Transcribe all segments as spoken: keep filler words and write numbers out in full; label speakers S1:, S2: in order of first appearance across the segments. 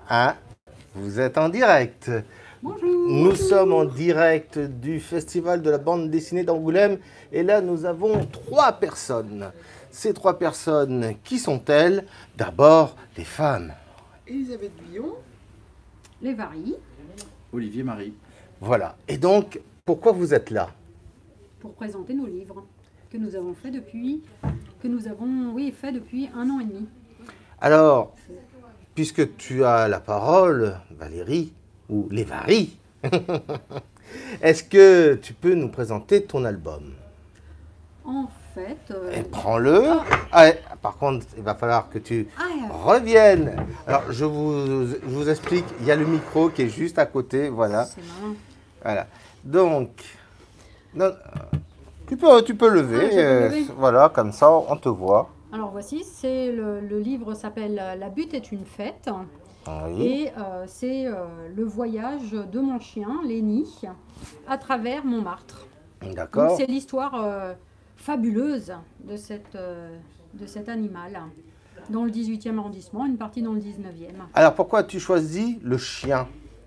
S1: Ah, vous êtes en direct.
S2: Bonjour.
S1: Nous sommes en direct du Festival de la bande dessinée d'Angoulême. Et là, nous avons trois personnes. Ces trois personnes, qui sont-elles? D'abord, des femmes.
S3: Elisabeth Billon.
S2: Les varies.
S4: Olivier Marie.
S1: Voilà. Et donc, pourquoi vous êtes là?
S2: Pour présenter nos livres que nous avons fait depuis, que nous avons, oui, fait depuis un an et demi.
S1: Alors, puisque tu as la parole, Valérie, ou les Varies, est-ce que tu peux nous présenter ton album?
S2: En fait... euh,
S1: Et prends-le. Ah, et, par contre, il va falloir que tu
S2: Ah, euh,
S1: reviennes. Alors, je vous, je vous explique, il y a le micro qui est juste à côté, voilà.
S2: c'est marrant.
S1: Voilà. Donc, non, tu, peux, tu peux lever,
S2: Ah, je peux
S1: euh,
S2: lever.
S1: voilà, comme ça, on te voit.
S2: Alors voici, c'est le, le livre s'appelle La butte est une fête.
S1: Oui.
S2: Et euh, c'est euh, le voyage de mon chien, Lenny, à travers Montmartre. Donc
S1: D'accord.
S2: c'est l'histoire euh, fabuleuse de, cette, euh, de cet animal dans le dix-huitième arrondissement, une partie dans le dix-neuvième.
S1: Alors, pourquoi tu choisis le chien?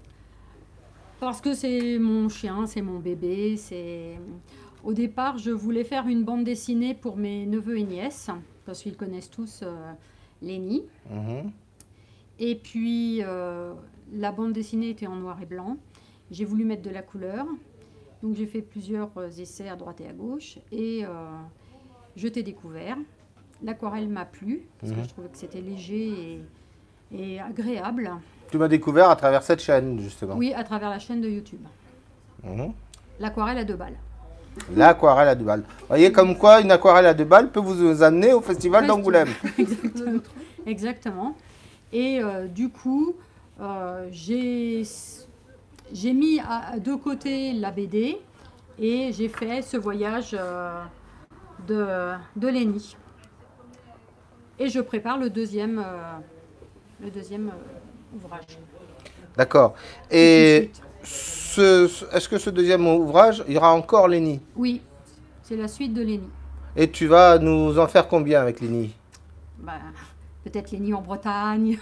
S2: Parce que c'est mon chien, c'est mon bébé. C'est... Au départ, je voulais faire une bande dessinée pour mes neveux et nièces, parce qu'ils connaissent tous euh, Lenny.
S1: Mhm.
S2: Et puis, euh, la bande dessinée était en noir et blanc. J'ai voulu mettre de la couleur. Donc, j'ai fait plusieurs euh, essais à droite et à gauche. Et euh, je t'ai découvert. L'aquarelle m'a plu, parce
S1: Mhm.
S2: que je trouvais que c'était léger et, et agréable.
S1: Tu m'as découvert à travers cette chaîne, justement.
S2: Oui, à travers la chaîne de YouTube.
S1: Mhm.
S2: L'aquarelle à deux balles.
S1: L'aquarelle à deux balles. Vous voyez comme quoi une aquarelle à deux balles peut vous amener au Festival d'Angoulême.
S2: Exactement. Exactement. Et euh, du coup, euh, j'ai j'ai mis à, de côté la B D et j'ai fait ce voyage euh, de, de Lenny. Et je prépare le deuxième, euh, le deuxième euh, ouvrage.
S1: D'accord. Et ce, ce- est-ce que ce deuxième ouvrage, il y aura encore Lenny?
S2: Oui, c'est la suite de Lenny.
S1: Et tu vas nous en faire combien avec Lenny?
S2: Bah, peut-être Lenny en Bretagne,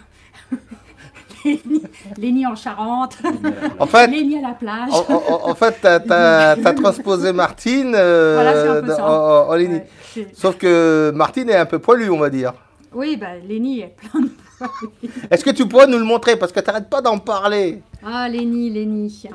S2: Lenny, Lenny en Charente,
S1: En fait,
S2: Lenny à la plage.
S1: en, en- en fait, t'as, t'as- t'as transposé Martine euh,
S2: Voilà, c'est un peu
S1: dans-
S2: ça.
S1: en, en Lenny.
S2: Ouais, c'est-
S1: Sauf que Martine est un peu poilue, on va dire.
S2: Oui, bah, Lenny est plein de poils.
S1: Est-ce que tu pourrais nous le montrer? Parce que tu n'arrêtes pas d'en parler.
S2: Ah, Lenny, Lenny.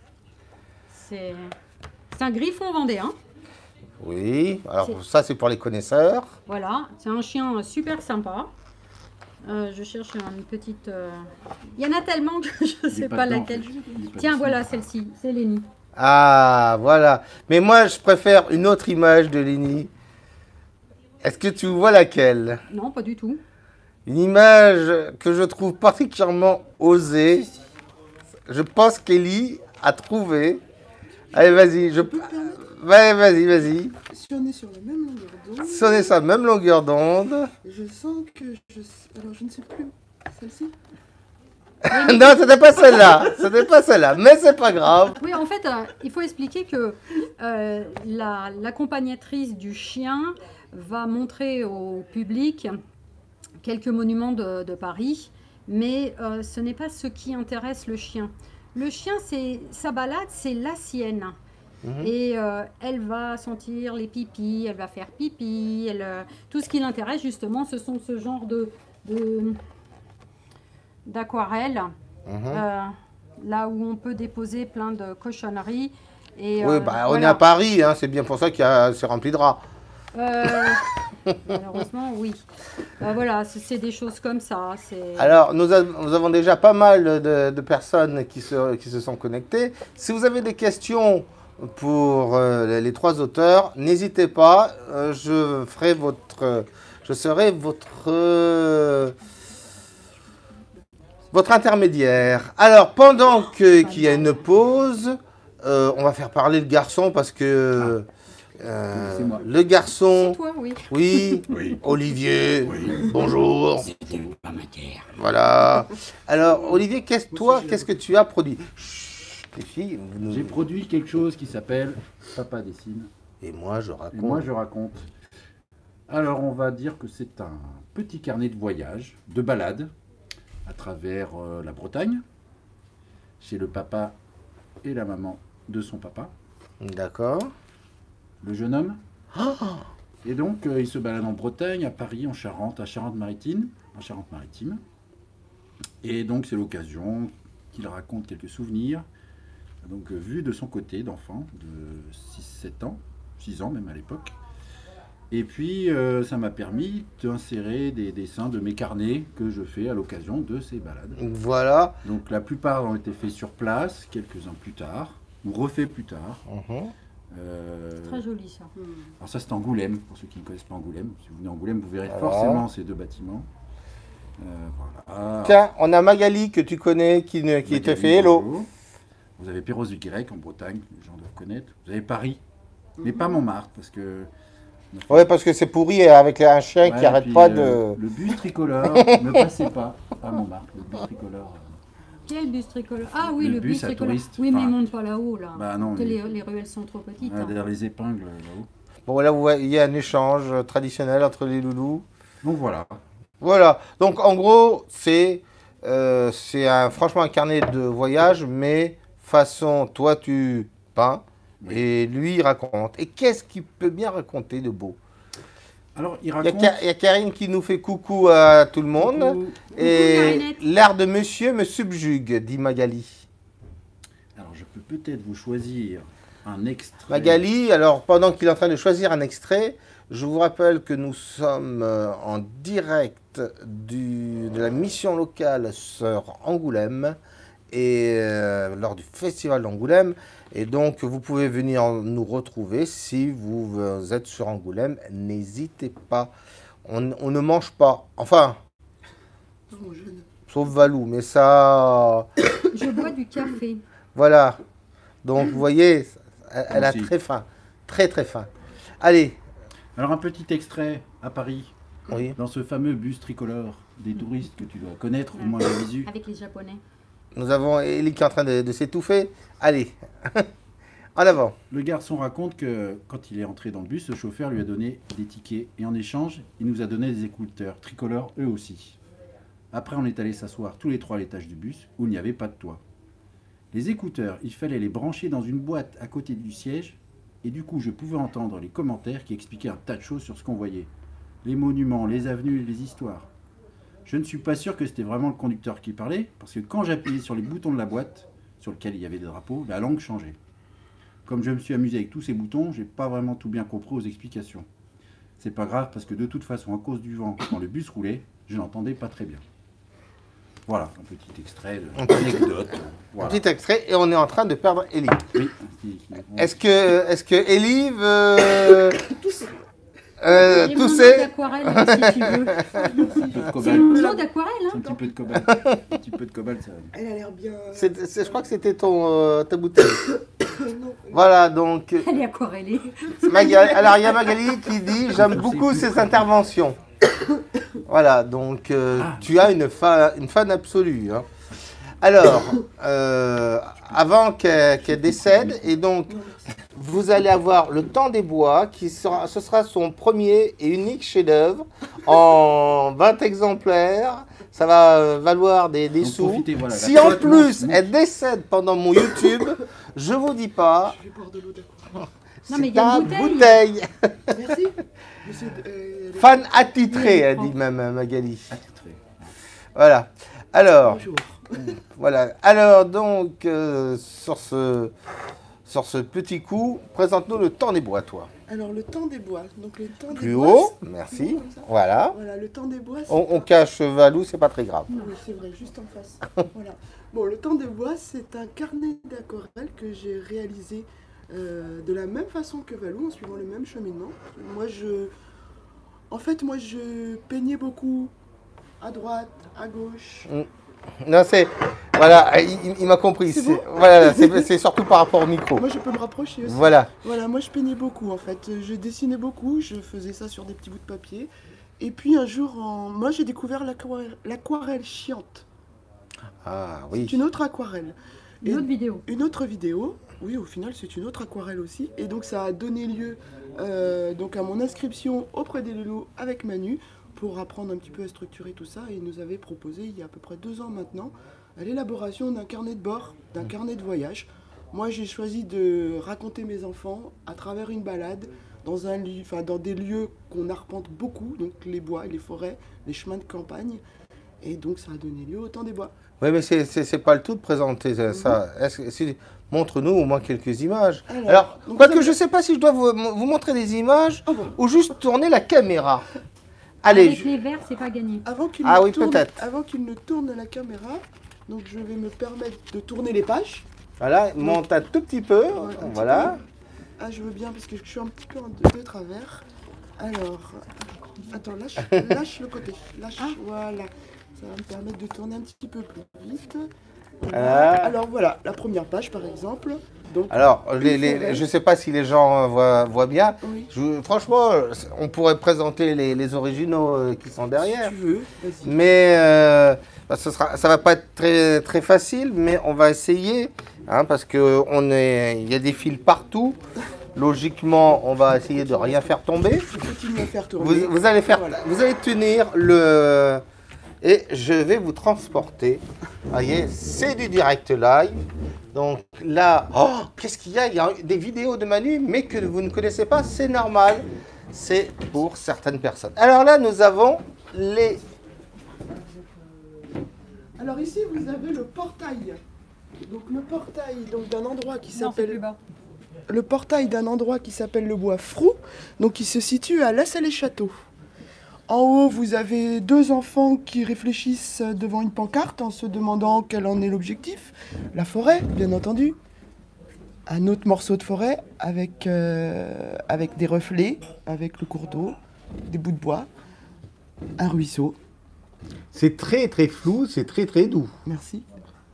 S2: C'est c'est un griffon vendéen.
S1: Oui, alors
S2: C'est-
S1: ça c'est pour les connaisseurs.
S2: Voilà, c'est un chien super sympa. Euh, je cherche une petite... euh, Il y en a tellement que je ne sais pas
S4: dedans, en
S2: laquelle.
S4: fait. Il est pas
S2: Tiens,
S4: dessiné.
S2: voilà celle-ci, c'est Lenny.
S1: Ah, voilà. Mais moi, je préfère une autre image de Lenny. Est-ce que tu vois laquelle?
S2: Non, pas du tout.
S1: Une image que je trouve particulièrement osée. Je pense qu'Ellie a trouvé. Allez, vas-y. Je... Ouais, vas-y, vas-y.
S3: Si on est sur la même longueur d'onde,
S1: Si on est sa même longueur d'onde.
S3: je sens que je... Alors, je ne sais plus. Celle-ci.
S1: Non, c'était pas celle-là. C'était pas celle-là. Mais c'est pas grave.
S2: Oui, en fait, euh, il faut expliquer que euh, la- l'accompagnatrice du chien va montrer au public quelques monuments de, de Paris, mais euh, ce n'est pas ce qui intéresse le chien. Le chien, c'est sa balade, c'est la sienne.
S1: Mhm.
S2: Et euh, elle va sentir les pipis, elle va faire pipi, elle, euh, tout ce qui l'intéresse justement, ce sont ce genre de, de- d'aquarelles,
S1: Mhm.
S2: euh, là où on peut déposer plein de cochonneries. Et,
S1: Oui,
S2: euh,
S1: bah, on
S2: voilà.
S1: est à Paris, hein, c'est bien pour ça qu'il y a- c'est rempli de rats.
S2: Euh, malheureusement, oui. Euh, voilà, c'est c'est des choses comme ça. c'est-
S1: Alors, nous, a- nous avons déjà pas mal de, de personnes qui se, qui se sont connectées. Si vous avez des questions pour euh, les, les trois auteurs, n'hésitez pas. euh, je ferai votre, je serai votre, euh, votre intermédiaire. Alors, pendant que- qu'il y a une pause, euh, on va faire parler le garçon parce que euh,
S4: C'est moi.
S1: le garçon,
S2: C'est toi, oui.
S1: oui,
S4: Oui.
S1: Olivier, bonjour.
S5: C'était pas matière.
S1: Voilà. Alors, Olivier, qu'est-ce, toi, qu'est-ce que tu as produit? Chut, les filles, vous nous-
S4: J'ai produit quelque chose qui s'appelle Papa dessine.
S1: Et moi, je
S4: Et
S1: raconte.
S4: moi, je raconte. Alors, on va dire que c'est un petit carnet de voyage, de balade, à travers euh, la Bretagne, chez le papa et la maman de son papa,
S1: D'accord.
S4: le jeune homme.
S1: Oh,
S4: Et donc, euh, il se balade en Bretagne, à Paris, en Charente, à Charente-Maritime, en Charente-Maritime. Et donc, c'est l'occasion qu'il raconte quelques souvenirs, donc euh, vus de son côté d'enfant, de six sept ans, six ans même à l'époque. Et puis, euh, ça m'a permis d'insérer des dessins de mes carnets que je fais à l'occasion de ces balades.
S1: voilà.
S4: Donc, la plupart ont été faits sur place, quelques-uns plus tard, ou refaits plus tard.
S1: Mhm.
S4: Euh,
S2: Très joli ça.
S4: alors ça, c'est Angoulême, pour ceux qui ne connaissent pas Angoulême. Si vous venez à Angoulême, vous verrez
S1: Voilà.
S4: forcément ces deux bâtiments. Euh, voilà.
S1: Tiens, on a Magali que tu connais qui, ne- qui te
S4: Magali,
S1: fait hello.
S4: bonjour. Vous avez Perros du Guirec en Bretagne, les gens doivent connaître. Vous avez Paris, mais pas Montmartre, parce que...
S1: Ouais, parce que c'est pourri avec un chien
S4: Ouais,
S1: qui arrête
S4: puis,
S1: pas
S4: euh,
S1: de...
S4: Le bus tricolore ne passait pas à Montmartre. Le bus tricolore... euh,
S2: Quel bus tricolore? Ah oui,
S4: Le
S2: le,
S4: bus
S2: bus
S4: à
S2: tricolore.
S4: touristes.
S2: Oui, mais
S4: Enfin,
S2: il monte pas là-haut là.
S4: bah non,
S2: Parce que
S4: mais-
S2: les, les ruelles sont trop petites.
S4: ouais,
S2: hein.
S4: derrière les épingles, là-haut.
S1: Bon, là, vous voyez, il y a un échange traditionnel entre les loulous.
S4: Donc voilà.
S1: Voilà. Donc, en gros, c'est euh, c'est un, franchement un carnet de voyage, mais façon, toi, tu peins
S4: Oui.
S1: et lui, il raconte. Et qu'est-ce qu'il peut bien raconter de beau?
S4: Alors, il
S1: Il y, a
S4: raconte...
S1: Ka- il y a Karine qui nous fait coucou à tout le monde.
S4: Coucou.
S1: Et
S2: Karinette.
S1: l'art de monsieur me subjugue, dit Magali.
S4: Alors, je peux peut-être vous choisir un extrait...
S1: Magali, alors pendant qu'il est en train de choisir un extrait, je vous rappelle que nous sommes euh, en direct du, de la mission locale sur Angoulême et euh, lors du festival d'Angoulême. Et donc vous pouvez venir nous retrouver si vous, vous êtes sur Angoulême. N'hésitez pas. On, on ne mange pas. Enfin,
S3: Non, jeune.
S1: sauf Valou, mais ça...
S2: Je bois du café.
S1: Voilà. Donc, vous voyez, elle, elle a
S4: Aussi.
S1: très faim. Très, très faim. Allez.
S4: Alors, un petit extrait à Paris,
S1: Oui.
S4: dans ce fameux bus tricolore des touristes que tu dois connaître, au moins la visu.
S2: Avec les Japonais.
S1: Nous avons Élie qui est en train de, de s'étouffer. Allez. En avant.
S4: Le garçon raconte que quand il est entré dans le bus, le chauffeur lui a donné des tickets et en échange, il nous a donné des écouteurs tricolores eux aussi. Après, on est allé s'asseoir tous les trois à l'étage du bus où il n'y avait pas de toit. Les écouteurs, il fallait les brancher dans une boîte à côté du siège et du coup, je pouvais entendre les commentaires qui expliquaient un tas de choses sur ce qu'on voyait. Les monuments, les avenues, les histoires. Je ne suis pas sûr que c'était vraiment le conducteur qui parlait parce que quand j'appuyais sur les boutons de la boîte, sur lequel il y avait des drapeaux, la langue changeait. Comme je me suis amusé avec tous ces boutons, j'ai pas vraiment tout bien compris aux explications. C'est pas grave parce que de toute façon, à cause du vent, quand le bus roulait, je n'entendais pas très bien. Voilà, un petit extrait de
S1: Un petit-
S4: anecdote. Voilà.
S1: Petit extrait et on est en train de perdre Élie.
S4: Oui, qui- qui-
S1: Est-ce que, est-ce que Élie veut euh,
S2: J'ai mon
S1: tousser?
S2: eau d'aquarelle si tu veux.
S4: un petit peu de
S2: C'est
S4: cobalt.
S2: une eau d'aquarelle, hein.
S4: Un petit peu de cobalt. Un petit peu de cobalt, ça.
S3: Elle a l'air bien.
S1: C'est- c'est- Je crois que c'était ton, euh, ta bouteille.
S3: Non,
S1: Voilà, donc.
S2: Elle est aquarellée.
S1: Magali, alors il y a Magali qui dit j'aime beaucoup ces interventions. Voilà, donc euh,
S4: Ah.
S1: tu as une, fa- une fan absolue. Hein. Alors, euh, avant qu'elle qu'elle décède, et donc vous allez avoir Le Temps des Bois, qui sera, ce sera son premier et unique chef-d'œuvre en vingt exemplaires. Ça va euh, valoir des, des
S4: Donc,
S1: sous.
S4: profitez, voilà,
S1: Si
S4: la
S1: en
S4: toile
S1: plus
S4: monte.
S1: elle décède pendant mon YouTube, je vous dis pas,
S3: je vais boire de l'eau d'accord.
S2: Non, mais
S1: c'est
S2: il y a
S1: ta
S2: une bouteille.
S1: bouteille.
S3: Merci. Mais c'est, euh, elle est-
S1: Fan attitré,
S2: Oui,
S1: elle
S2: prends.
S1: dit même euh, Magali.
S4: Attitré.
S1: Voilà. Alors,
S3: Bonjour.
S1: voilà. Alors donc, euh, sur, ce, sur ce petit coup, présente-nous Le Temps des Bois, toi.
S3: Alors, le temps des bois. Donc, le temps des
S1: Plus
S3: bois.
S1: haut,
S3: c'est-
S1: merci.
S3: comme ça.
S1: Voilà.
S3: Voilà, le temps des bois. c'est
S1: On, on
S3: un-
S1: cache Valou, c'est pas très grave.
S3: Oui, c'est vrai, juste en face. Voilà. Bon, le temps des bois, c'est un carnet d'aquarelle que j'ai réalisé euh, de la même façon que Valou, en suivant le même cheminement. Moi, je... En fait, moi, je peignais beaucoup à droite, à gauche.
S1: Non, c'est. Voilà, il, il- il m'a compris.
S3: C'est
S1: C'est-
S3: bon
S1: Voilà, c'est c'est surtout par rapport au micro.
S3: Moi, je peux me rapprocher aussi.
S1: Voilà.
S3: Voilà, moi, je peignais beaucoup, en fait. Je dessinais beaucoup, je faisais ça sur des petits bouts de papier. Et puis, un jour, en... moi, j'ai découvert l'aquarelle l'aquarelle chiante.
S1: Ah
S3: C'est
S1: oui.
S3: une autre aquarelle.
S2: Une
S3: Et-
S2: autre vidéo.
S3: Une autre vidéo, oui, au final, c'est une autre aquarelle aussi. Et donc, ça a donné lieu euh, donc à mon inscription auprès des Loulous avec Manu pour apprendre un petit peu à structurer tout ça. Et il nous avait proposé, il y a à peu près deux ans maintenant, l'élaboration d'un carnet de bord, d'un carnet de voyage. Moi, j'ai choisi de raconter mes enfants à travers une balade dans, un, enfin, dans des lieux qu'on arpente beaucoup, donc les bois, les forêts, les chemins de campagne. Et donc, ça a donné lieu au Temps des Bois.
S1: Oui, mais c'est c'est pas le tout de présenter ça. Mm-hmm. Est-ce que, si, montre-nous au moins quelques images. Alors, Alors quoique avez... je ne sais pas si je dois vous, vous montrer des images oh bon. ou juste tourner la caméra.
S2: Allez. Avec je... les verres, c'est pas gagné.
S3: Avant qu'il
S1: ah oui,
S3: tourne,
S1: peut-être.
S3: Avant qu'il ne tourne la caméra, donc je vais me permettre de tourner les pages.
S1: Voilà, monte un tout petit peu. Ouais, voilà.
S3: Petit peu. Ah, je veux bien parce que je suis un petit peu en de, de travers. Alors, attends, lâche, lâche le côté. Lâche, ah. Voilà. Ça va me permettre de tourner un petit peu plus vite. Voilà. Euh... Alors voilà, la première page par exemple. Donc,
S1: Alors, les, les, je ne sais pas si les gens voient, voient bien.
S3: Oui.
S1: Je, franchement, on pourrait présenter les, les originaux qui sont derrière.
S3: Si tu veux, vas-y.
S1: Mais euh, bah, ce sera, ça ne va pas être très, très facile, mais on va essayer. Hein, parce qu'il y a des fils partout. Logiquement, on va essayer de ne rien faire tomber.
S3: Continue à faire tourner.
S1: Vous, vous, allez faire, voilà. vous allez tenir le... Et je vais vous transporter. Vous voyez, c'est du direct live. Donc là, oh, qu'est-ce qu'il y a? Il y a des vidéos de Manu, mais que vous ne connaissez pas, c'est normal. C'est pour certaines personnes. Alors là, nous avons les...
S3: Alors ici, vous avez le portail. Donc le portail donc d'un endroit qui s'appelle... Le portail d'un endroit qui s'appelle le Bois Frou. Donc il se situe à La Salle-et-Château. En haut, vous avez deux enfants qui réfléchissent devant une pancarte en se demandant quel en est l'objectif. La forêt, bien entendu. Un autre morceau de forêt avec, euh, avec des reflets, avec le cours d'eau, des bouts de bois, un ruisseau.
S1: C'est très très flou, c'est très très doux.
S3: Merci.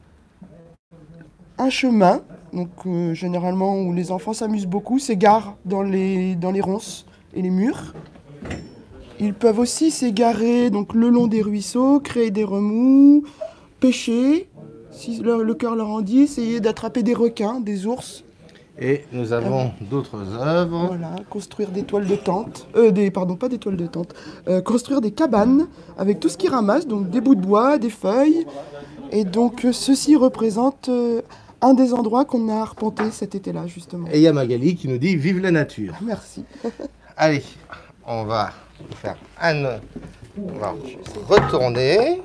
S3: Un chemin, donc euh, généralement où les enfants s'amusent beaucoup, s'égarent dans les, dans les ronces et les murs. Ils peuvent aussi s'égarer donc le long des ruisseaux, créer des remous, pêcher, si le, le cœur leur en dit, essayer d'attraper des requins, des ours.
S1: Et nous avons euh, d'autres œuvres.
S3: Voilà, construire des toiles de tente, euh, des, pardon, pas des toiles de tente, euh, construire des cabanes avec tout ce qu'ils ramassent, donc des bouts de bois, des feuilles. Et donc euh, ceci représente euh, un des endroits qu'on a arpenté cet été-là, justement.
S1: Et il y a Magali qui nous dit « Vive la nature ».
S3: Merci.
S1: Allez, on va... faire un... On va retourner.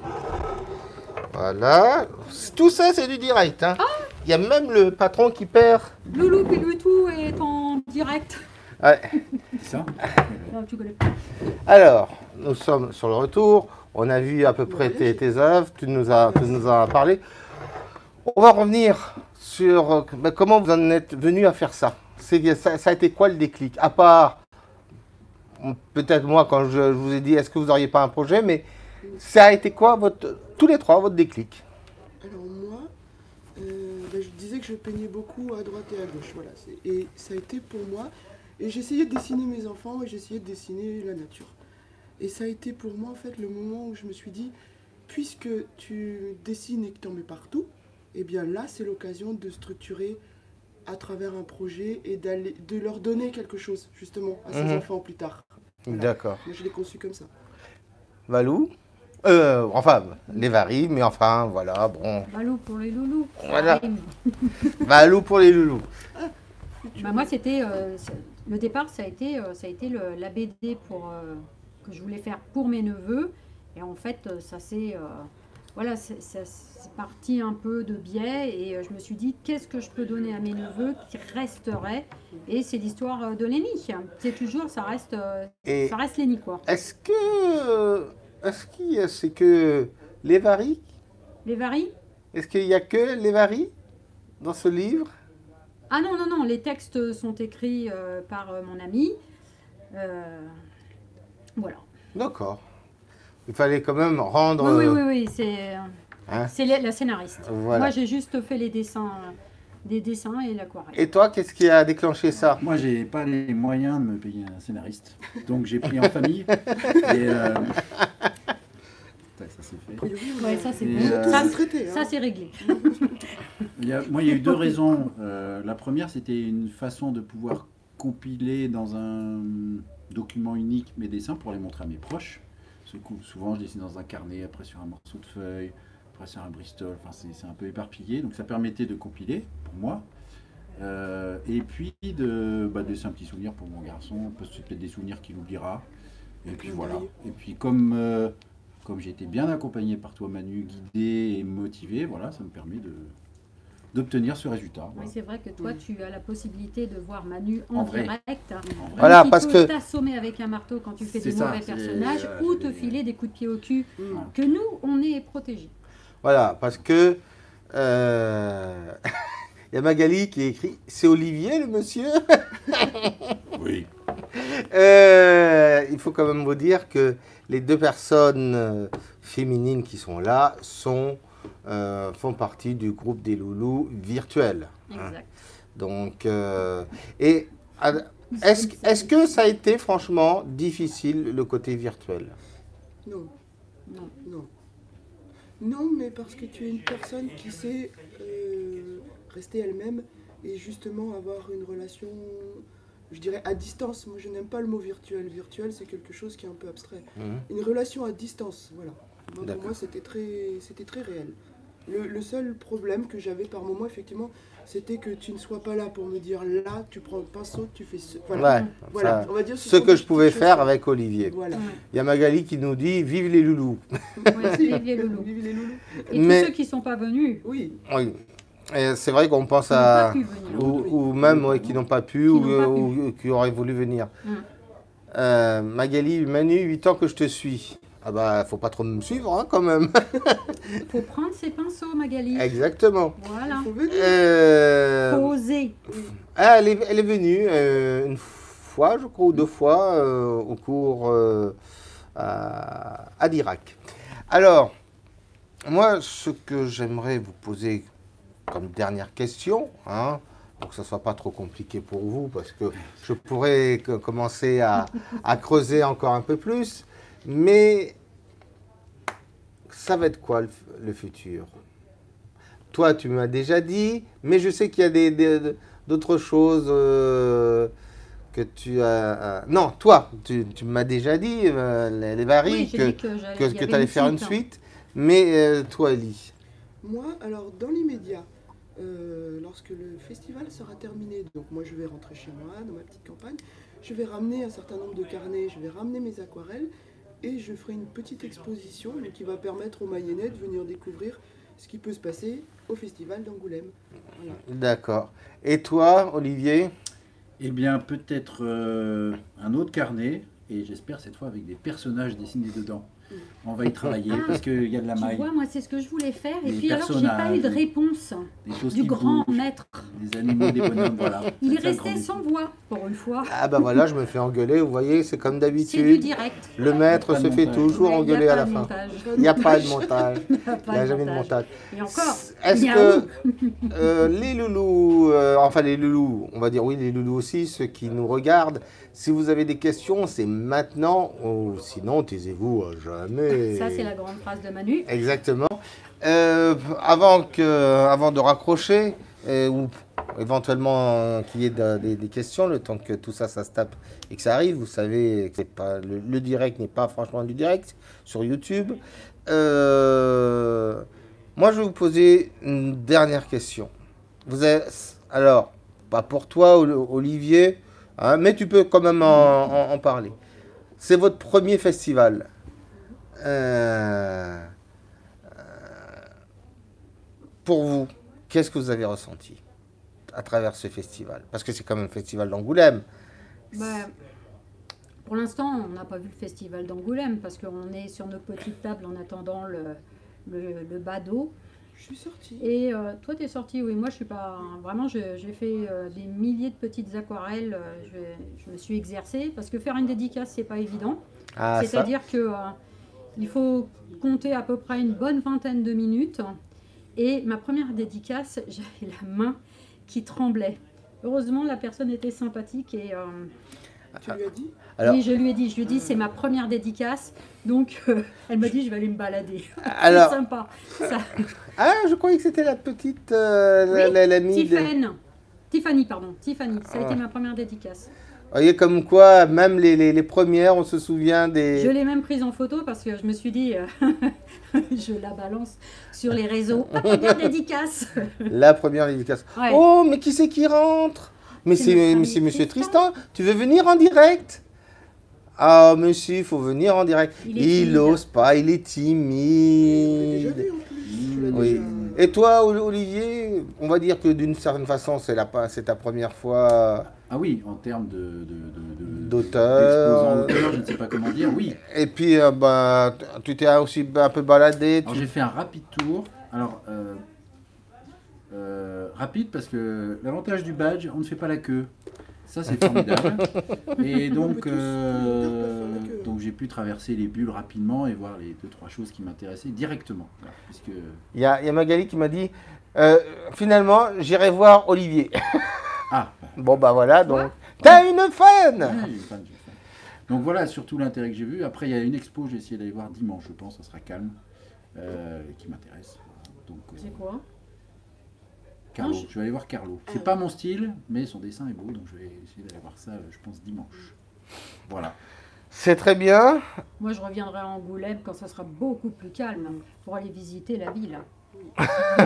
S1: Voilà. Tout ça, c'est du direct. Hein. Ah, il y a même le patron qui perd.
S2: Loulou Piloutou est en direct.
S1: Ouais.
S4: C'est ça?
S2: Non, tu connais pas.
S1: Alors, nous sommes sur le retour. On a vu à peu près tes, tes œuvres. Tu nous as, tu nous as parlé. On va revenir sur ben, comment vous en êtes venu à faire ça. ça. Ça a été quoi le déclic? À part... Peut-être moi, quand je, je vous ai dit, est-ce que vous n'auriez pas un projet, mais ça a été quoi, votre, tous les trois, votre déclic?
S3: Alors moi, euh, ben je disais que je peignais beaucoup à droite et à gauche, voilà. Et ça a été pour moi, et j'essayais de dessiner mes enfants, et j'essayais de dessiner la nature. Et ça a été pour moi, en fait, le moment où je me suis dit, puisque tu dessines et que tu en mets partout, eh bien là, c'est l'occasion de structurer à travers un projet et d'aller, de leur donner quelque chose, justement, à ces mmh. enfants plus tard. Voilà.
S1: D'accord.
S3: Moi, je l'ai conçu comme ça.
S1: Valou euh, Enfin, les varies, mais enfin, voilà, bon.
S2: Valou pour les loulous.
S1: Voilà. Valou pour les loulous.
S2: Ah, bah, moi, c'était... Euh, le départ, ça a été, euh, ça a été le, la B D pour, euh, que je voulais faire pour mes neveux. Et en fait, ça s'est... Euh, voilà, c'est parti un peu de biais et je me suis dit qu'est-ce que je peux donner à mes neveux qui resterait, et c'est l'histoire de Lénie. C'est toujours, ça reste, et ça reste Lénie, quoi.
S1: Est-ce que, est-ce qu'il y a, c'est que les varies
S2: Les varies
S1: Est-ce qu'il y a que les varies dans ce livre?
S2: Ah non, non, non, les textes sont écrits euh, par euh, mon ami. Euh, voilà.
S1: D'accord. Il fallait quand même rendre...
S2: Oui, oui, oui, oui c'est hein? la scénariste. Voilà. Moi, j'ai juste fait les dessins, des dessins et l'aquarelle.
S1: Et toi, qu'est-ce qui a déclenché ça?
S4: Moi, j'ai pas les moyens de me payer un scénariste. Donc, j'ai pris en famille. Et euh... ça, c'est fait.
S2: Ouais, ça, c'est
S4: euh...
S2: ça, ça c'est réglé.
S4: Il y a, moi, il y a eu deux raisons. Euh, la première, c'était une façon de pouvoir compiler dans un document unique mes dessins pour les montrer à mes proches. C'est cool. Souvent, je dessine dans un carnet, après sur un morceau de feuille, après sur un Bristol. Enfin, c'est c'est un peu éparpillé. Donc, ça permettait de compiler pour moi. Euh, et puis de, bah, de laisser un petit souvenir pour mon garçon. Peut-être des souvenirs qu'il oubliera. Et puis voilà. Et puis comme, euh, comme j'ai été bien accompagné par toi, Manu, guidé et motivé, voilà, ça me permet de d'obtenir ce résultat.
S2: Oui,
S4: Voilà.
S2: c'est vrai que toi, tu as la possibilité de voir Manu en,
S4: En vrai.
S2: direct.
S4: En vrai.
S1: Voilà,
S2: Qui
S1: parce
S2: peut
S1: que-
S2: t'assommer avec un marteau quand tu fais
S4: C'est
S2: des
S4: ça,
S2: mauvais
S4: c'est-
S2: personnages
S4: voilà,
S2: ou
S4: c'est
S2: te
S4: des-
S2: filer des coups de pied au cul.
S3: Mm.
S2: Que nous, on est protégés.
S1: Voilà, parce que euh, il y a Magali qui écrit « C'est Olivier le monsieur ?»
S4: Oui.
S1: Euh, il faut quand même vous dire que les deux personnes euh, féminines qui sont là sont, euh, font partie du groupe des loulous virtuels. hein.
S2: Exact.
S1: Donc, euh, et à- est-ce est-ce que ça a été franchement difficile le côté virtuel?
S3: Non,
S2: Non.
S3: non. Non, mais parce que tu es une personne qui sait euh, rester elle-même et justement avoir une relation, je dirais, à distance. Moi, je n'aime pas le mot virtuel. Virtuel, c'est quelque chose qui est un peu abstrait.
S1: Mhm.
S3: Une relation à distance, voilà. Moi,
S1: D'accord.
S3: pour moi, c'était très, c'était très réel. Le, le seul problème que j'avais par moment, effectivement, c'était que tu ne sois pas là pour me dire là, tu prends le pinceau, tu fais ce. Voilà.
S1: Ouais,
S3: Voilà,
S1: ça-
S3: on va dire
S1: ce
S3: sont
S1: que
S3: des
S1: je pouvais
S3: petites choses
S1: faire
S3: comme-
S1: avec Olivier.
S3: Voilà.
S2: Ouais.
S1: Il y a Magali qui nous dit « Vive les loulous
S2: Ouais, vive les loulous.
S3: Vive les loulous.
S2: Et
S1: Mais-
S2: tous ceux qui ne sont pas venus,
S3: Oui. ».
S1: Oui, et c'est vrai qu'on pense
S2: qui n'ont pas
S1: à...
S2: pu venir.
S1: Ou, ou même ouais, qui n'ont pas pu
S2: Qui
S1: ou,
S2: n'ont pas
S1: ou- ou qui auraient voulu venir.
S2: Mm.
S1: Euh, Magali, Manu, huit ans que je te suis. Ah bah, faut pas trop me suivre hein, quand même.
S2: Il faut prendre ses pinceaux, Magali.
S1: Exactement.
S2: Voilà.
S3: Il faut venir.
S1: Euh,
S2: Faut oser.
S1: ah, elle, est, elle est venue euh, une fois, je crois, ou deux fois euh, au cours euh, à, à l'Irak. Alors, moi, ce que j'aimerais vous poser comme dernière question, hein, pour que ce ne soit pas trop compliqué pour vous, parce que je pourrais que- commencer à, à creuser encore un peu plus, mais ça va être quoi le, f- le futur? Toi, tu m'as déjà dit, mais je sais qu'il y a des, des- d'autres choses euh, que tu as... euh, non, toi, tu, tu m'as déjà dit, euh, les, les varies,
S2: Oui, j'ai
S1: que,
S2: dit que j'allais-
S1: que,
S2: il y
S1: que
S2: avait
S1: tu allais faire une
S2: hein.
S1: suite. Mais euh, toi, Ellie,
S3: Moi, alors, dans l'immédiat, euh, lorsque le festival sera terminé, donc moi je vais rentrer chez moi, dans ma petite campagne, je vais ramener un certain nombre de carnets, je vais ramener mes aquarelles et je ferai une petite exposition donc, qui va permettre aux Mayennais de venir découvrir ce qui peut se passer au festival d'Angoulême. Voilà.
S1: d'accord. Et toi, Olivier?
S4: Eh bien, peut-être euh, un autre carnet, et j'espère cette fois avec des personnages dessinés dedans. On va y travailler
S2: Ah,
S4: parce qu'il y a de la
S2: Tu
S4: maille,
S2: vois, moi, c'est ce que je voulais faire. Et
S4: Les
S2: puis alors, j'ai pas eu de
S4: personnages.
S2: réponse
S4: des choses
S2: du
S4: qui
S2: grand
S4: bougent,
S2: maître.
S4: des animaux, des bonhommes, voilà.
S2: Il est
S4: C'est ça, le grand
S2: resté
S4: défi.
S2: sans voix, pour une fois.
S1: Ah bah voilà, je me fais engueuler, vous voyez, c'est comme
S2: C'est du
S1: d'habitude.
S2: direct.
S1: Le maître
S4: Pas de
S1: se fait
S4: montage.
S1: toujours
S2: Ouais, il y a
S1: engueuler
S2: pas
S1: à la
S2: de
S1: fin.
S2: montage.
S1: Il n'y a pas de montage.
S2: Il n'y a
S1: Il
S2: pas
S1: n'y a
S2: de
S1: jamais de
S2: montage.
S1: montage.
S2: Et encore,
S1: Est-ce
S2: miaou.
S1: que euh, les loulous, euh, enfin les loulous, on va dire oui, les loulous aussi, ceux qui nous regardent, si vous avez des questions, c'est maintenant, ou sinon, taisez-vous à jamais.
S2: Ça, c'est la grande phrase de Manu.
S1: Exactement. Euh, avant, que, avant de raccrocher, euh, ou éventuellement euh, qu'il y ait de- des, des questions, le temps que tout ça, ça se tape et que ça arrive, vous savez que c'est pas, le, le direct n'est pas franchement du direct sur YouTube. Euh, moi, je vais vous poser une dernière question. Vous avez, alors, pas pour toi, Ol- Olivier, hein, mais tu peux quand même en, en- en parler. C'est votre premier festival. Euh, pour vous, qu'est-ce que vous avez ressenti à travers ce festival? Parce que c'est quand même le festival d'Angoulême.
S2: Bah, pour l'instant, on n'a pas vu le festival d'Angoulême parce qu'on est sur nos petites tables en attendant le, le, le badaud.
S3: Je suis sortie.
S2: Et euh, toi, tu es sorti, oui. Moi, je suis pas. Vraiment, je- j'ai fait euh, des milliers de petites aquarelles. euh, je, je me suis exercée parce que faire une dédicace, c'est pas évident.
S1: Ah, ça.
S2: C'est-à-dire que euh, il faut compter à peu près une bonne vingtaine de minutes. Et ma première dédicace, j'avais la main qui tremblait. Heureusement, la personne était sympathique et euh,
S3: Tu lui as dit
S1: Alors-
S2: oui, je lui ai dit, je lui ai dit, c'est ma première dédicace, donc euh, elle m'a dit, je vais aller me balader.
S1: Alors-
S2: C'est sympa. Ça,
S1: Ah, je croyais que c'était la petite, euh, la,
S2: Oui,
S1: la- l'amie de-
S2: Tiffany. Tiffany, pardon, Tiffany, ça a été
S1: Ah.
S2: ma première dédicace.
S1: voyez comme quoi, même les, les, les premières, on se souvient des...
S2: Je l'ai même prise en photo parce que je me suis dit, euh, je la balance sur les réseaux. La première dédicace.
S1: La première dédicace.
S2: Ouais.
S1: Oh, mais qui c'est qui rentre? Mais
S2: C'est
S1: c'est
S2: notre ami
S1: mais c'est Monsieur
S2: Tristan.
S1: Tristan. Tu veux venir en direct? Ah, monsieur, il faut venir en direct.
S2: Il est
S1: Il
S2: timide.
S1: n'ose pas, il est
S3: On l'a déjà
S1: timide.
S3: vu en plus. Tu l'as
S1: Oui.
S3: déjà-
S1: Et toi, Olivier, on va dire que d'une certaine façon, c'est la- c'est ta première fois.
S4: Ah oui, en termes de, de, de- de-
S1: D'auteur.
S4: d'exposant auteur, je ne sais pas comment dire, oui.
S1: Et puis, euh, bah, tu t'es aussi un peu baladé.
S4: Alors
S1: tu-
S4: j'ai fait un rapide tour. Alors, euh, euh, rapide parce que l'avantage du badge, on ne fait pas la queue. Ça, c'est formidable. Et donc,
S3: tous,
S4: euh,
S3: on regarde pas faire la queue.
S4: donc j'ai pu traverser les bulles rapidement et voir les deux, trois choses qui m'intéressaient directement. Voilà, puisque...
S1: Il y a, il y a Magali qui m'a dit euh, finalement, j'irai voir Olivier.
S4: Ah,
S1: Bon, bah voilà, donc. T'as une fan!
S4: ouais, j'ai une fan, j'ai une fan. Donc voilà, surtout l'intérêt que j'ai vu. Après, il y a une expo, j'ai essayé d'aller voir dimanche, je pense, ça sera calme, euh, qui m'intéresse. Donc, euh,
S2: C'est quoi?
S4: Carlo,
S2: Non, je-
S4: je vais aller voir Carlo. C'est pas mon style, mais son dessin est beau, donc je vais essayer d'aller voir ça, euh, je pense, dimanche. Voilà.
S1: C'est très bien.
S2: Moi, je reviendrai à Angoulême quand ça sera beaucoup plus calme pour aller visiter la ville.
S4: Ah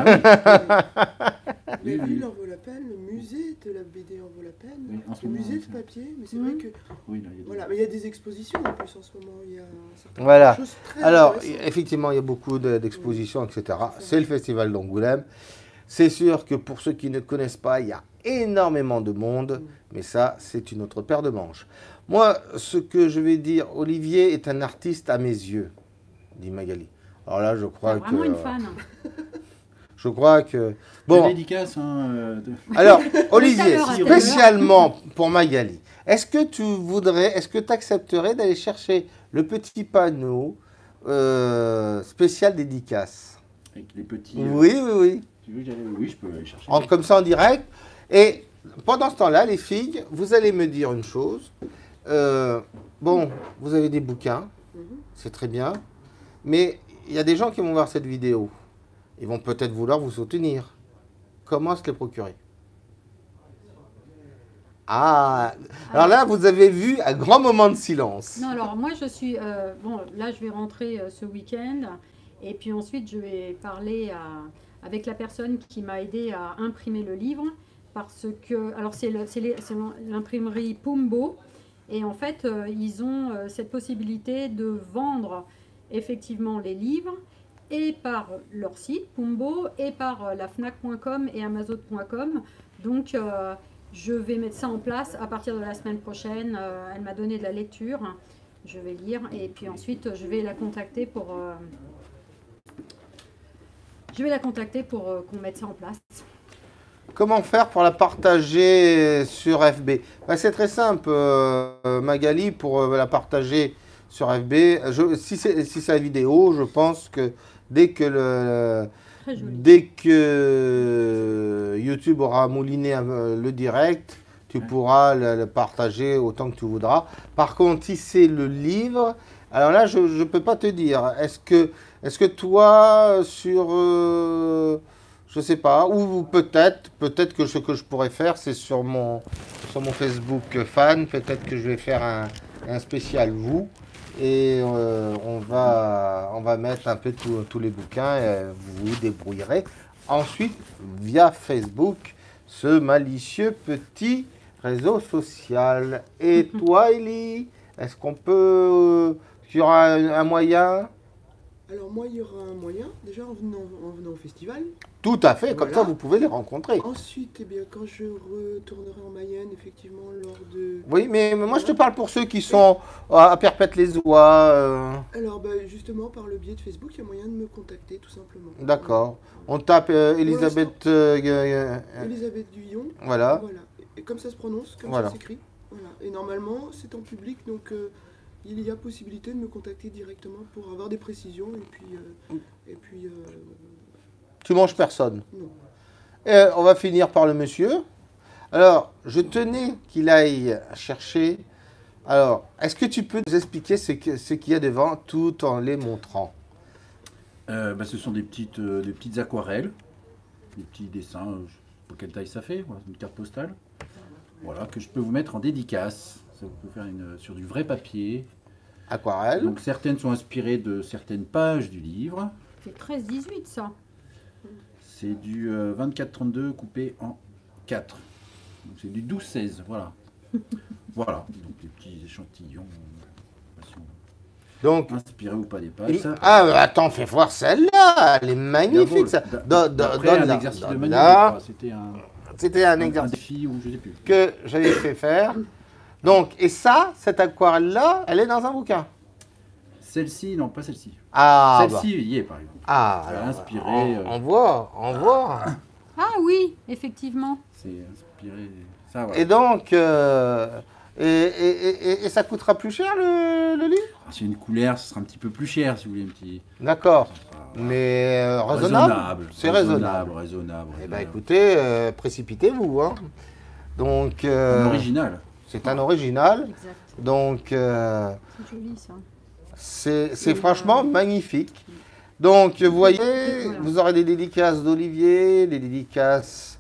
S4: oui.
S3: La
S4: Oui, oui.
S3: ville en vaut la peine, le musée de la B D en vaut la peine,
S4: Oui, en ce
S3: le
S4: moment,
S3: musée de
S4: c'est-
S3: papier, mais c'est
S2: Mhm.
S3: vrai que
S4: Oui, là, il y a des-
S3: voilà, mais il y a des expositions en plus en ce moment, il y a certaines
S1: Voilà.
S3: choses très
S1: Alors,
S3: intéressantes.
S1: effectivement, il y a beaucoup de- d'expositions, et cetera. C'est le festival d'Angoulême. C'est sûr que pour ceux qui ne connaissent pas, il y a énormément de monde, mais ça, c'est une autre paire de manches. Moi, ce que je vais dire, Olivier est un artiste à mes yeux, dit Magali. Alors là, je crois
S2: C'est
S1: que...
S2: vraiment une fan.
S1: Je crois que...
S4: Bon.
S1: Bon,
S4: Dédicace, hein, euh, de-
S1: alors,
S2: Tout
S1: Olivier,
S2: à l'heure, à tout à l'heure.
S1: spécialement pour Magali, est-ce que tu voudrais, est-ce que tu accepterais d'aller chercher le petit panneau euh, spécial dédicace?
S4: avec les petits. euh,
S1: Oui, oui, oui.
S4: Tu veux que j'aille- Oui, je peux aller chercher.
S1: En- comme ça en direct. Et pendant ce temps-là, les filles, vous allez me dire une chose. Euh, bon, vous avez des bouquins,
S3: Mhm.
S1: c'est très bien. Mais il y a des gens qui vont voir cette vidéo. Ils vont peut-être vouloir vous soutenir. Comment se les procurer? Ah, alors là, vous avez vu un grand moment de silence.
S2: Non, alors moi je suis. euh, bon, là je vais rentrer euh, ce week-end. Et puis ensuite je vais parler à- avec la personne qui m'a aidé à imprimer le livre. Parce que. Alors c'est le- c'est les- c'est l'imprimerie Pumbo. Et en fait, euh, ils ont euh, cette possibilité de vendre effectivement les livres. Et par leur site Pumbo, et par euh, la fnac point com et amazon point com. Donc. euh, Je vais mettre ça en place à partir de la semaine prochaine. Euh, elle m'a donné de la lecture. Je vais lire et puis ensuite je vais la contacter pour. euh, Je vais la contacter pour euh, qu'on mette ça en place.
S1: Comment faire pour la partager sur F B? Ben, c'est très simple, euh, Magali, pour euh, la partager sur F B. Je, si c'est si c'est la vidéo, je pense que dès que le
S2: Très joli.
S1: dès que YouTube aura mouliné euh, le direct, tu pourras le, le partager autant que tu voudras. Par contre, si c'est le livre, alors là, je ne peux pas te dire. Est-ce que, est-ce que toi, sur, euh, je sais pas, ou peut-être, peut-être que ce que je pourrais faire, c'est sur mon, sur mon Facebook fan, peut-être que je vais faire un, un spécial vous. Et euh, on, va, on va mettre un peu tous tous les bouquins et vous vous débrouillerez. Ensuite, via Facebook, ce malicieux petit réseau social. Et toi, Ellie, est-ce qu'on peut... Il y aura un, un moyen?
S3: Alors moi, il y aura un moyen, déjà en venant, en venant au festival.
S1: Tout à fait, comme
S3: Voilà.
S1: ça vous pouvez les rencontrer.
S3: Ensuite, eh bien, quand je retournerai en Mayenne, effectivement, lors de...
S1: Oui, mais mais moi je te parle pour ceux qui sont à Perpète-les-Oies. euh,
S3: Alors, bah, justement, par le biais de Facebook, il y a moyen de me contacter, tout simplement.
S1: D'accord. On tape euh, Elisabeth... euh, euh, euh,
S3: Elisabeth Duyon.
S1: voilà.
S3: Voilà. Et comme ça se prononce, comme
S1: Voilà.
S3: ça s'écrit. Voilà. Et normalement, c'est en public, donc euh, il y a possibilité de me contacter directement pour avoir des précisions. Et puis, euh, et puis euh,
S1: Tu manges personne.
S3: non.
S1: Et on va finir par le monsieur. Alors, je tenais qu'il aille chercher. Alors, est-ce que tu peux nous expliquer ce que- ce qu'il y a devant tout en les montrant?
S4: Euh, bah, ce sont des petites, euh, des petites aquarelles, des petits dessins. Euh, je sais pas quelle taille ça fait, voilà, une carte postale. Voilà, que je peux vous mettre en dédicace. Ça vous peut faire une, sur du vrai papier.
S1: Aquarelle.
S4: Donc certaines sont inspirées de certaines pages du livre.
S2: C'est treize dix-huit ça.
S4: C'est du euh, vingt-quatre trente-deux coupé en quatre. Donc c'est du douze seize, voilà. Voilà, donc des petits échantillons.
S1: Donc,
S4: inspirés ou pas des pages.
S1: il-
S4: Ça,
S1: ah, euh, attends, fais voir celle-là. Elle est magnifique, ça.
S4: Da-
S1: Don- don-
S4: Après, un
S1: donne-la,
S4: exercice de
S1: donne-la.
S4: manip, c'était un,
S1: C'était un
S4: un, un
S1: exercice
S4: défi ou je sais plus.
S1: que j'avais fait faire. Donc, et ça, cette aquarelle-là, elle est dans un bouquin.
S4: Celle-ci, non, pas celle-ci.
S1: Ah, bah.
S4: Celle-ci y est, par exemple.
S1: Ah,
S4: Elle a
S1: alors,
S4: inspiré,
S1: on,
S4: euh,
S1: on voit, on voit.
S2: Ah oui, effectivement.
S4: C'est inspiré. Ça, voilà.
S1: Et donc, euh, et, et- et- et ça coûtera plus cher le, le livre?
S4: Ah, c'est une couleur, ce sera un petit peu plus cher si vous voulez un petit.
S1: D'accord.
S4: Ah,
S1: Mais euh, raisonnable. C'est raisonnable.
S4: Raisonnable.
S1: Eh bien,
S4: raisonnable.
S1: écoutez, euh, précipitez-vous. Hein. Donc, euh,
S4: Un original.
S1: c'est un original.
S2: Exact.
S1: Donc, euh,
S2: C'est joli ça.
S1: c'est c'est franchement magnifique. Donc, vous voyez,
S2: Voilà.
S1: vous aurez des dédicaces d'Olivier, des dédicaces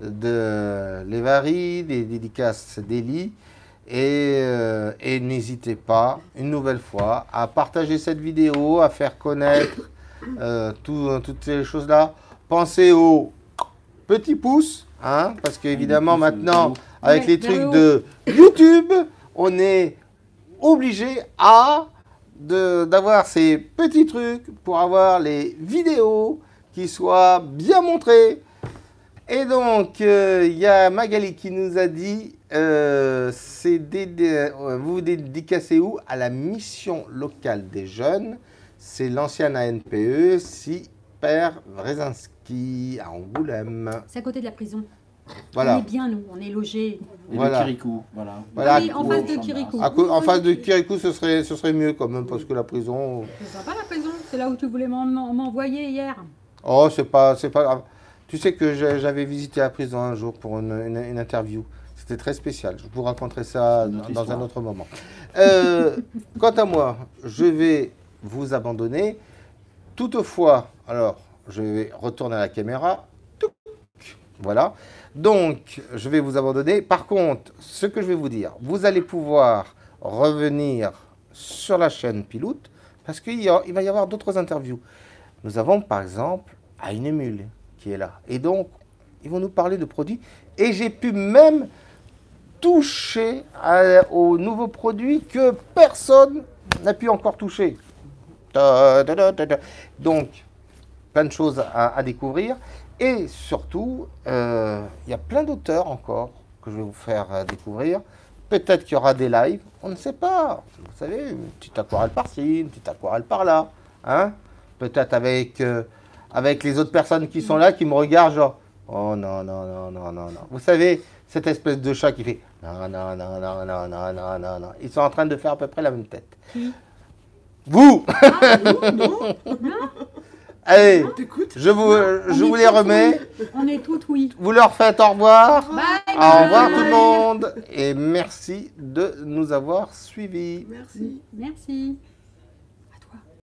S1: de Lévary, des dédicaces d'Élie. Et, euh, et n'hésitez pas, une nouvelle fois, à partager cette vidéo, à faire connaître euh, tout- toutes ces choses-là. Pensez au petit pouce, hein, parce qu'évidemment
S4: pouce, euh,
S1: maintenant,
S4: vers le
S1: avec
S2: Ouais,
S1: les
S2: vers le
S1: trucs
S2: haut.
S1: de YouTube, on est obligé à de- d'avoir ces petits trucs pour avoir les vidéos qui soient bien montrées. Et donc, euh, il y a Magali qui nous a dit, euh, c'est dédé- euh, vous vous dédicacez où? À la mission locale des jeunes. C'est l'ancienne A N P E, si Père Wrezinski, à Angoulême.
S2: C'est à côté de la prison. On
S1: Voilà.
S2: est bien nous, on est logés.
S4: Et
S1: Voilà.
S4: le Kirikou, voilà.
S1: Voilà.
S2: Oui, en face de Kirikou.
S1: À co- en face de Kirikou, ce serait, ce serait mieux quand même, parce que la prison...
S2: C'est sympa la prison, c'est là où tu voulais m'en- m'en- m'envoyer hier.
S1: Oh, c'est pas, c'est pas grave. Tu sais que j'ai- j'avais visité la prison un jour pour une, une- une interview. C'était très spécial. Je vous raconterai ça
S4: Une autre
S1: dans
S4: histoire.
S1: un autre moment. Euh, quant à moi, je vais vous abandonner. Toutefois, alors, je vais retourner à la caméra. Touc. Voilà. Donc, je vais vous abandonner. Par contre, ce que je vais vous dire, vous allez pouvoir revenir sur la chaîne Piloute parce qu'il y a- il va y avoir d'autres interviews. Nous avons par exemple Aïne Mule qui est là. Et donc, ils vont nous parler de produits. Et j'ai pu même toucher à- aux nouveaux produits que personne n'a pu encore toucher. Ta, ta, ta, ta, ta. Donc, plein de choses à, à découvrir. Et surtout, euh, il y a plein d'auteurs encore que je vais vous faire euh, découvrir. Peut-être qu'il y aura des lives, on ne sait pas. Vous savez, une petite aquarelle par-ci, une petite aquarelle par-là. Hein, peut-être avec, euh, avec les autres personnes qui sont là, qui me regardent, genre, oh non, non, non, non, non, non. Vous savez, cette espèce de chat qui fait, non, non, non, non, non, non, non, non, non. Ils sont en train de faire à peu près la même tête.
S2: Qui
S1: Vous
S3: Non,
S1: Allez,
S3: t'écoutes?
S1: je vous, euh, je
S2: On
S1: vous
S2: est
S1: les
S2: toutes
S1: remets.
S2: oui. On est toutes oui.
S1: Vous leur faites au revoir.
S2: Bye,
S1: Au
S2: bye.
S1: revoir tout le monde. Et merci de nous avoir suivis.
S3: Merci.
S2: Merci.